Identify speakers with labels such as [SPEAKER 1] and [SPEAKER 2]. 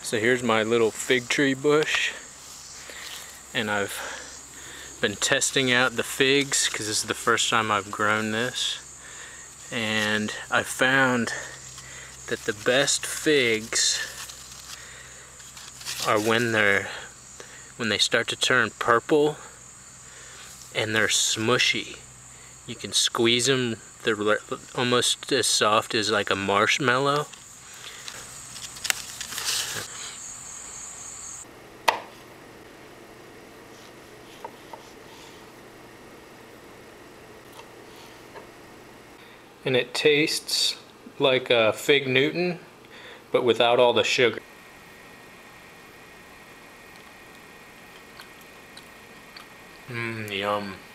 [SPEAKER 1] So here's my little fig tree bush, and I've been testing out the figs because this is the first time I've grown this, and I found that the best figs are when they start to turn purple and they're smushy. You can squeeze them, they're almost as soft as like a marshmallow. And it tastes like a fig Newton, but without all the sugar. Yum.